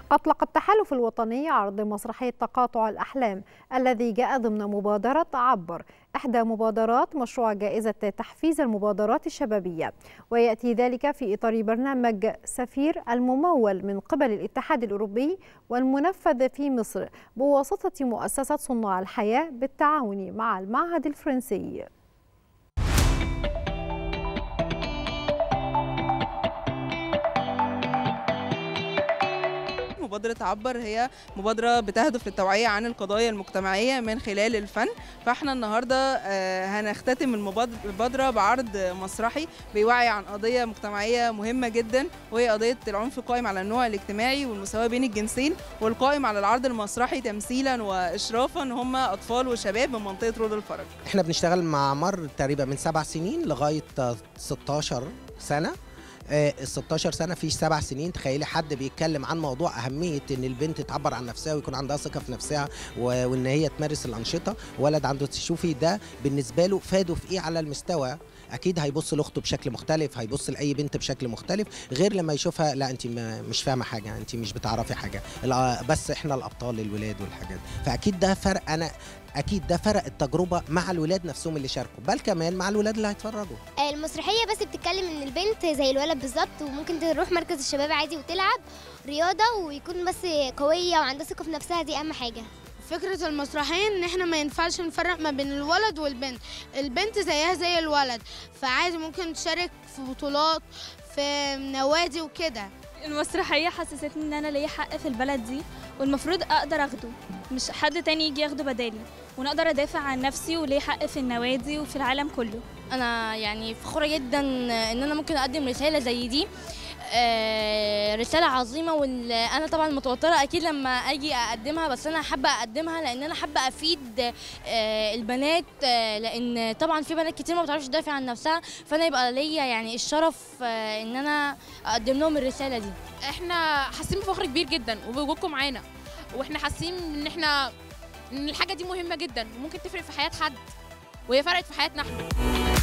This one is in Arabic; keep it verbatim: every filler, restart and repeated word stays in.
أطلق التحالف الوطني عرض مسرحية تقاطع الأحلام الذي جاء ضمن مبادرة عبر، إحدى مبادرات مشروع جائزة تحفيز المبادرات الشبابية، ويأتي ذلك في إطار برنامج سفير الممول من قبل الاتحاد الأوروبي والمنفذ في مصر بواسطة مؤسسة صناع الحياة بالتعاون مع المعهد الفرنسي. مبادرة عبر هي مبادرة بتهدف للتوعية عن القضايا المجتمعية من خلال الفن، فاحنا النهاردة هنختتم المبادرة بعرض مسرحي بيوعي عن قضية مجتمعية مهمة جدا، وهي قضية العنف القائم على النوع الاجتماعي والمساواة بين الجنسين، والقائم على العرض المسرحي تمثيلا وإشرافا هم أطفال وشباب من منطقة رود الفرج. احنا بنشتغل مع مر تقريبا من سبع سنين لغاية ستاشر سنة. ال ستاشر سنه في سبع سنين، تخيلي حد بيتكلم عن موضوع اهميه ان البنت تعبر عن نفسها ويكون عندها ثقه في نفسها وان هي تمارس الانشطه. ولد عنده، تشوفي ده بالنسبه له فاده في ايه على المستوى، اكيد هيبص لاخته بشكل مختلف، هيبص لاي بنت بشكل مختلف غير لما يشوفها لا انت مش فاهمه حاجه، انت مش بتعرفي حاجه، بس احنا الابطال الولاد والحاجات. فاكيد ده فرق، انا اكيد ده فرق التجربه مع الولاد نفسهم اللي شاركوا، بل كمان مع الولاد اللي هيتفرجوا. المسرحيه بس بتتكلم ان البنت زي الولد بالظبط، وممكن تروح مركز الشباب عادي وتلعب رياضه ويكون بس قويه وعندها ثقه في نفسها، دي اهم حاجه. فكرة المسرحية ان احنا ما ينفعش نفرق ما بين الولد والبنت، البنت زيها زي الولد، فعادي ممكن تشارك في بطولات في نوادي وكده. المسرحية حسستني ان انا ليا حق في البلد دي، والمفروض اقدر اخده، مش حد تاني يجي ياخده بدالي، وانا اقدر ادافع عن نفسي وليا حق في النوادي وفي العالم كله. انا يعني فخورة جدا ان انا ممكن اقدم رسالة زي دي، رسالة عظيمة، وانا طبعا متوترة اكيد لما اجي اقدمها، بس انا حابة اقدمها لان انا حابة افيد البنات، لان طبعا في بنات كتير ما بتعرفش تدافع عن نفسها، فانا يبقى ليا يعني الشرف ان انا اقدم لهم الرسالة دي. احنا حاسين بفخر كبير جدا وبوجودكم معانا، واحنا حاسين ان احنا ان الحاجة دي مهمة جدا وممكن تفرق في حياة حد، وهي فرقت في حياتنا احنا.